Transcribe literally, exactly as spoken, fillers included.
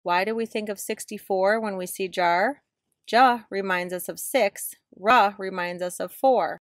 Why do we think of sixty-four when we see jar? Ja reminds us of six, ra reminds us of four.